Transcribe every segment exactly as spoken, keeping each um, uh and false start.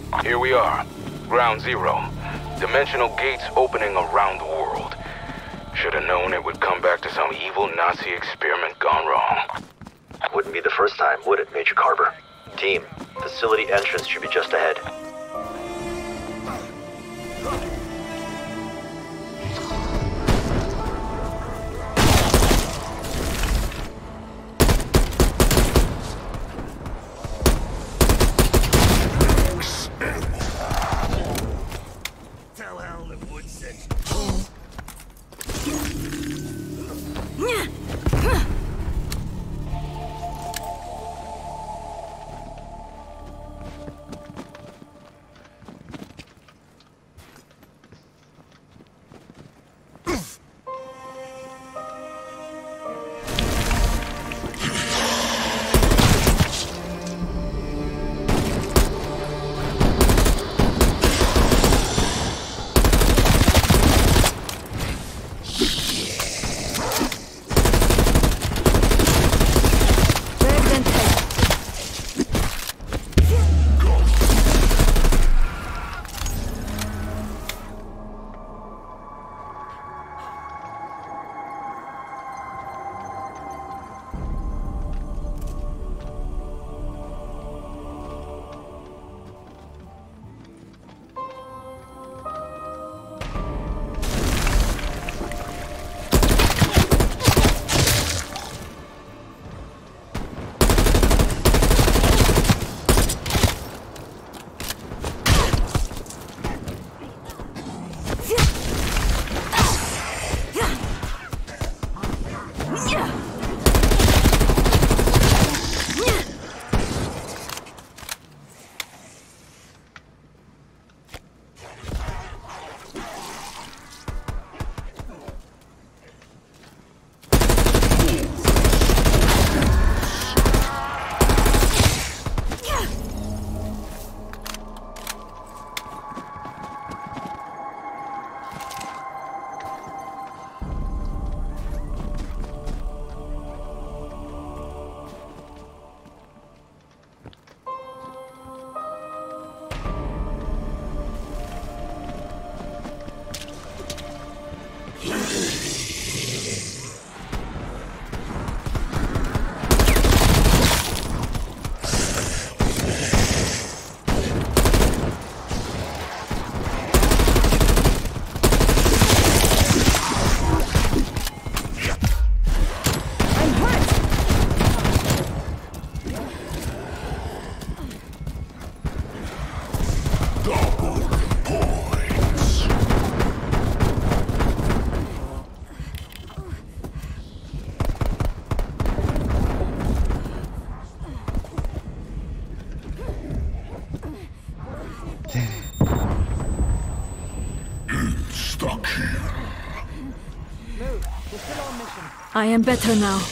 Here we are. Ground zero. Dimensional gates opening around the world. Should have known it would come back to some evil Nazi experiment gone wrong. Wouldn't be the first time, would it, Major Carver? Team, facility entrance should be just ahead. I am better now.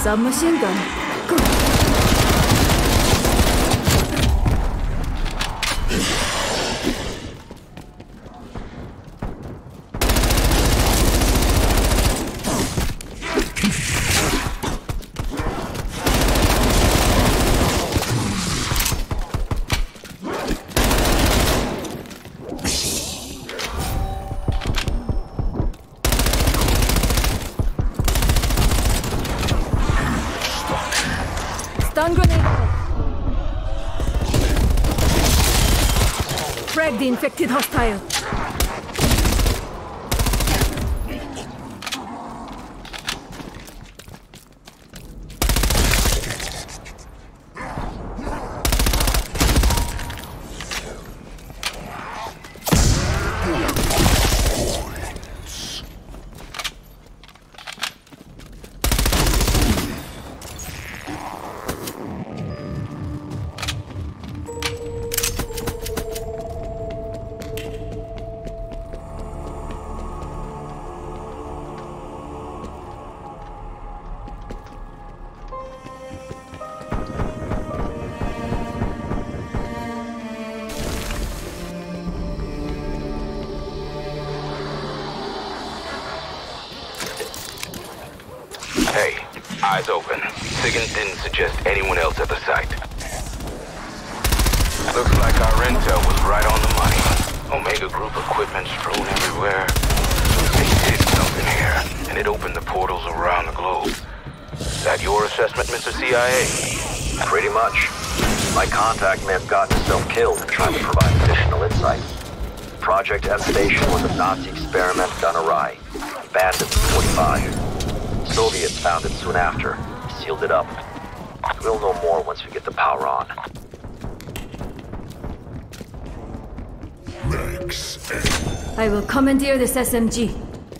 Submachine gun. Good. Stun grenade out. Frag the infected hostile. Hey, eyes open. Siggins didn't suggest anyone else at the site. Looks like our intel was right on the money. Omega Group equipment strewn everywhere. They did something here, and it opened the portals around the globe. Is that your assessment, Mister C I A? Pretty much. My contact may have gotten himself killed and trying to provide additional insight. Project F Station was a Nazi experiment done awry. Banned in forty-five. Soviets found it soon after. Sealed it up. We'll know more once we get the power on. Max. I will commandeer this S M G.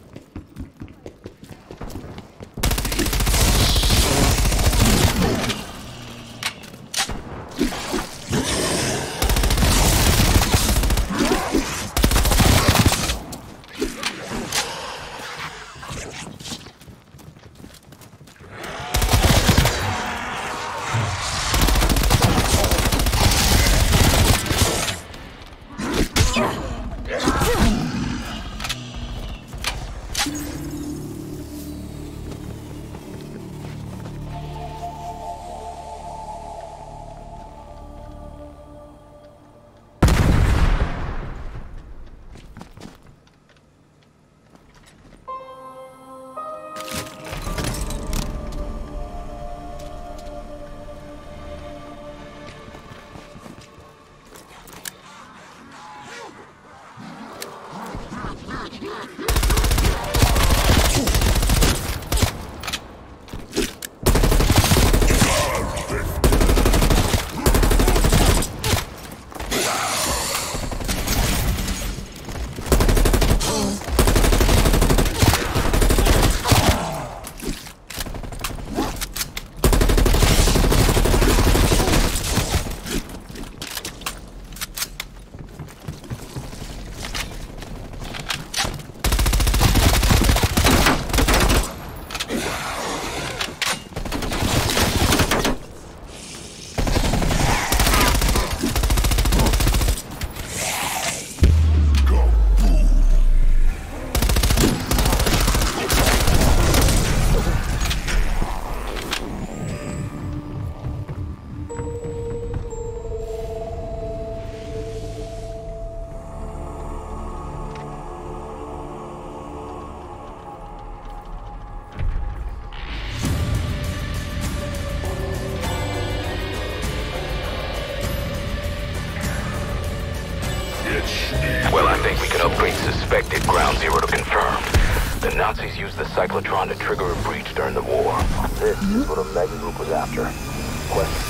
Well, I think we can upgrade suspected ground zero to confirmed. The Nazis used the cyclotron to trigger a breach during the war. This is what Omega Group was after. Question.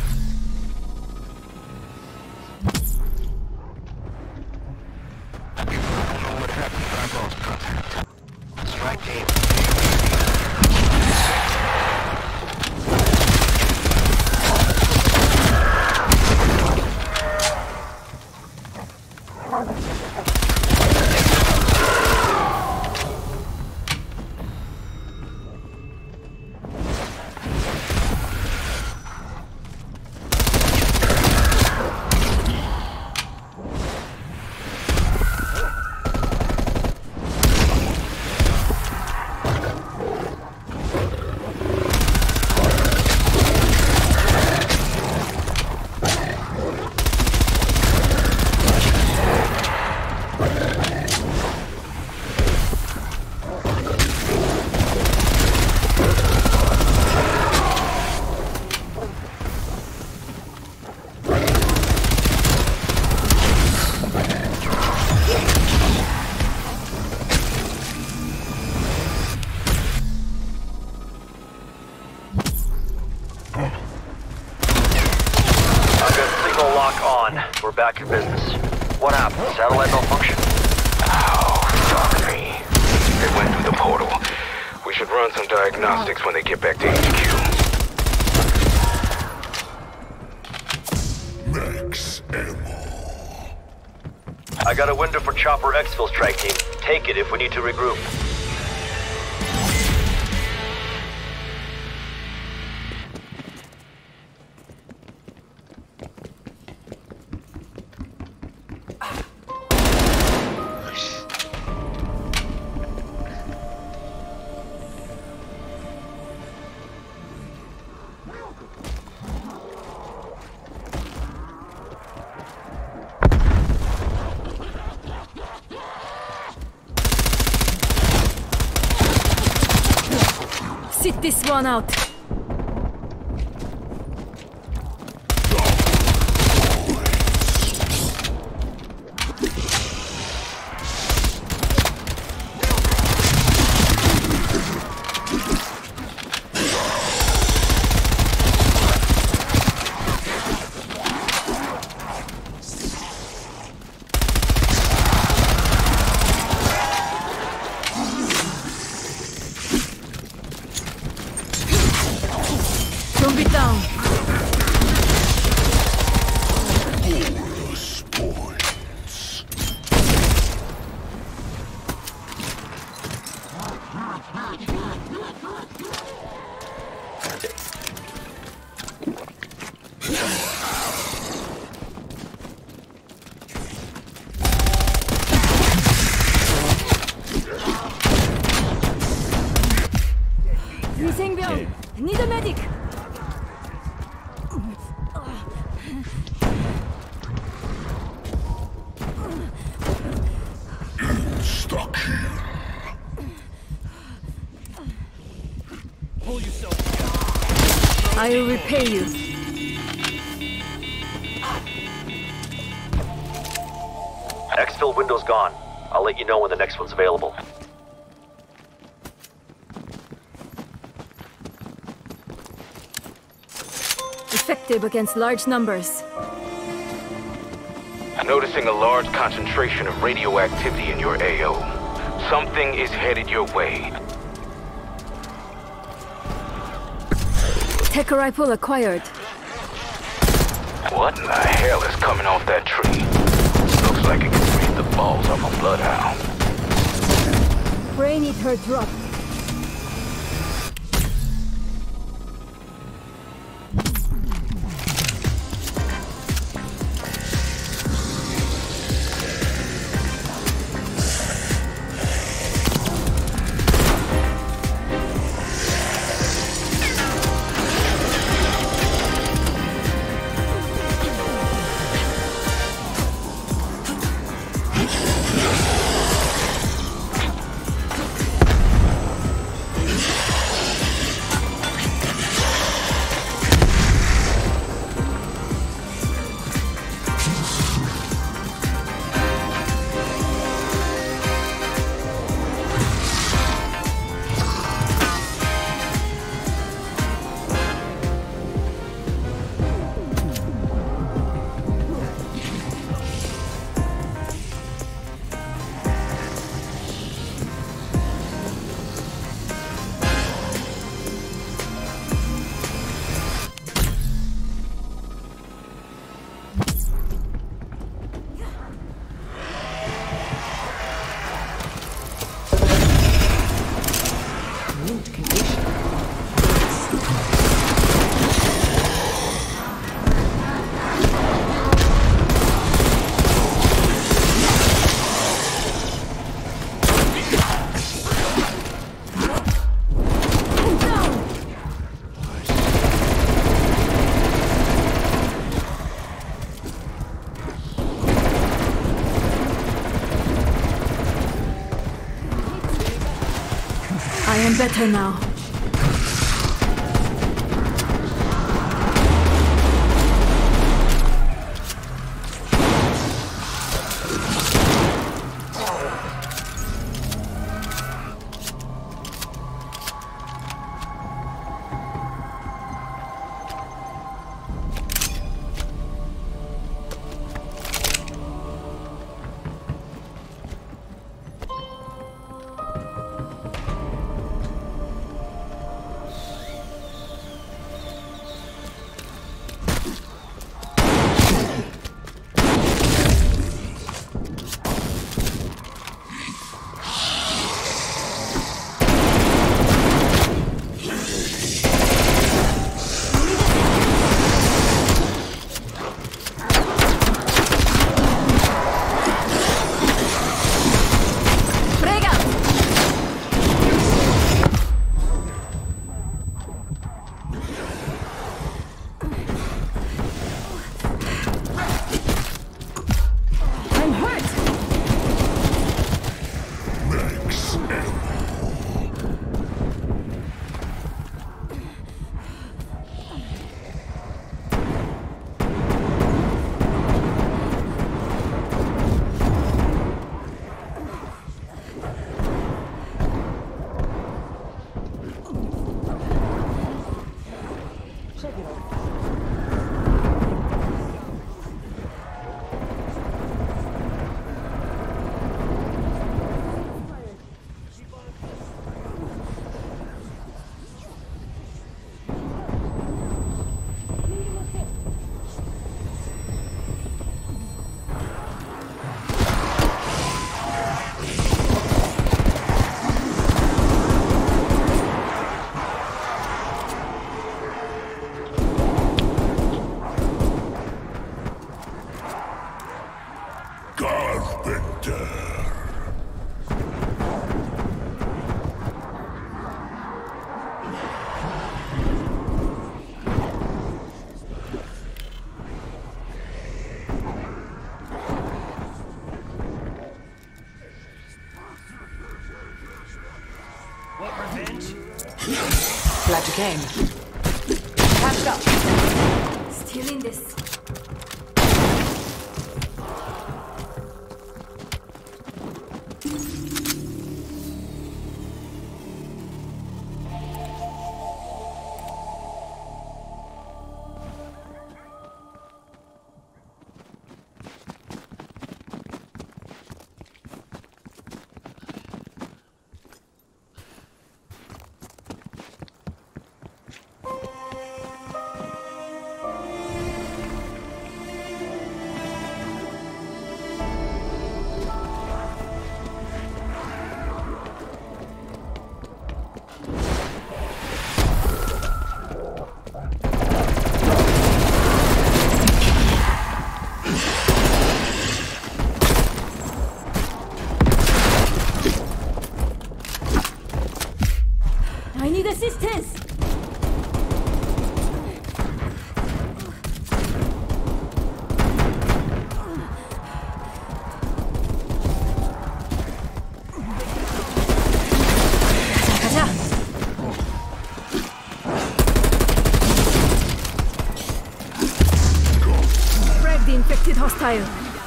Strike team. on. We're back in business. What happened? Satellite malfunction? Oh, fuck me. They went through the portal. We should run some diagnostics when they get back to H Q. Max ammo. I got a window for Chopper Exfil strike team. Take it if we need to regroup. Sit this one out. Zombie down. Bonus points. 위생병. Need a medic. Stuck here. I will repay you. Exfil window's gone. I'll let you know when the next one's available. Effective against large numbers. Noticing a large concentration of radioactivity in your A O. Something is headed your way. Tech rifle acquired. What in the hell is coming off that tree? Looks like it can breathe the balls off a bloodhound. Brain eater drop. I am better now. Carpenter. What revenge? Glad you came. Patched up. Still in this. I need assistance! 가자, 가자. Frag the infected hostile.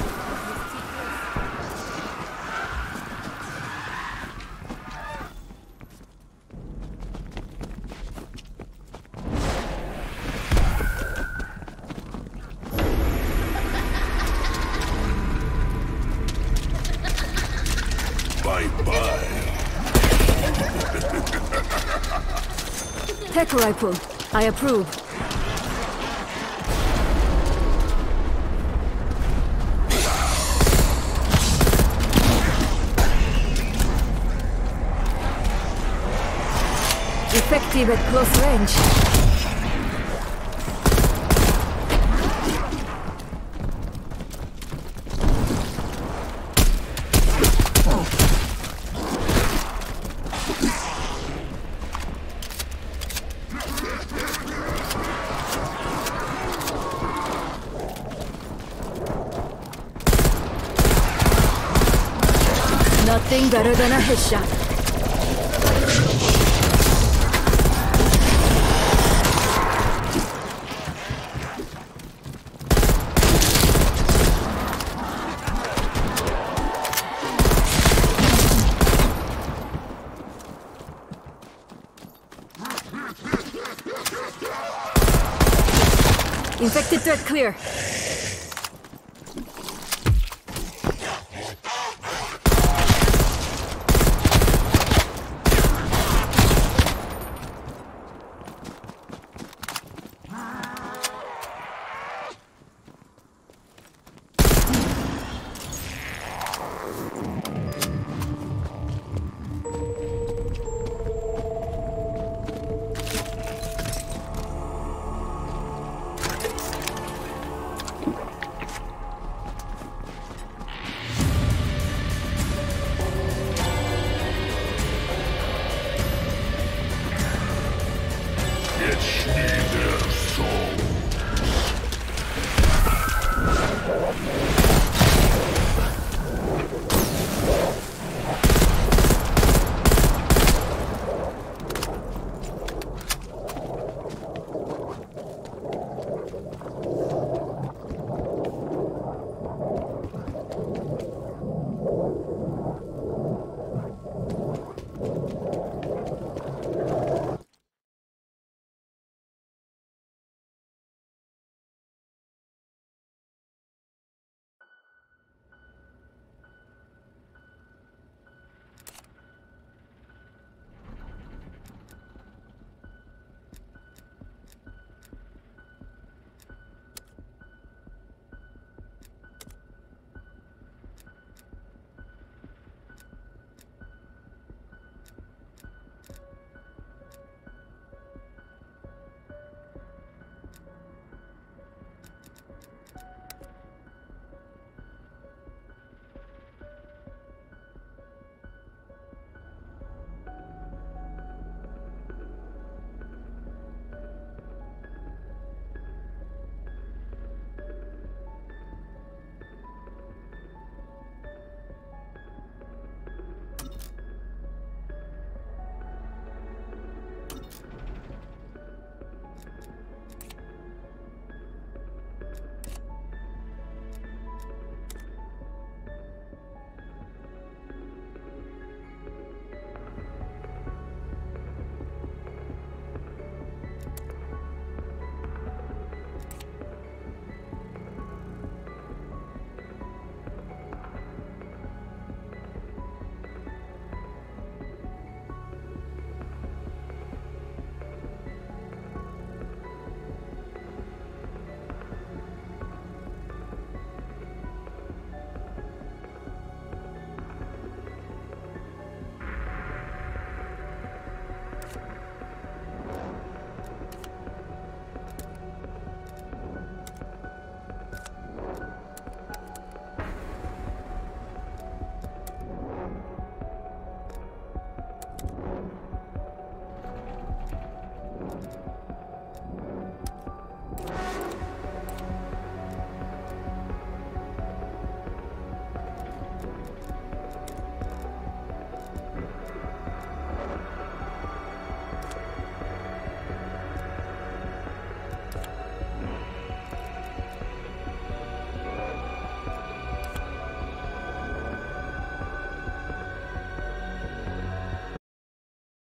Bye-bye. Tech rifle. I approve. Effective at close range. Nothing better than a headshot. Infected threat clear.